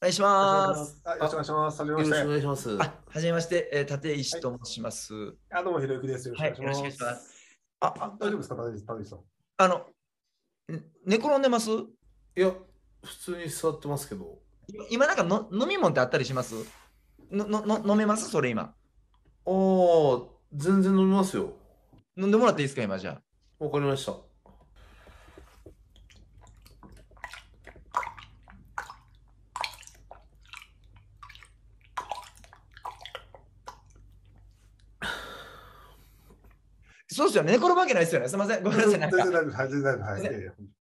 願いしよろしくお願いします。 ます。よろしくお願いします。はじめまして。 よろしくお願いします。 はじめまして、立石はい。 と申します。 どうも、ひろゆきです。よろしくお願いしよろしくお願いしまます。 す。 大丈夫ですか、立石さん。 あの、寝転んでます？ いや、普通に座ってますけど。 今なんかの飲み物ってあったりします？飲めますそれ今。 ああ、全然飲みますよ。 飲んでもらっていいですか今じゃあ。 わかりました。 そうですよね。寝転ぶわけないですよね。すみません。ごめんなさい。なんか。 全然大丈夫です。はい、全然大丈夫です。はい。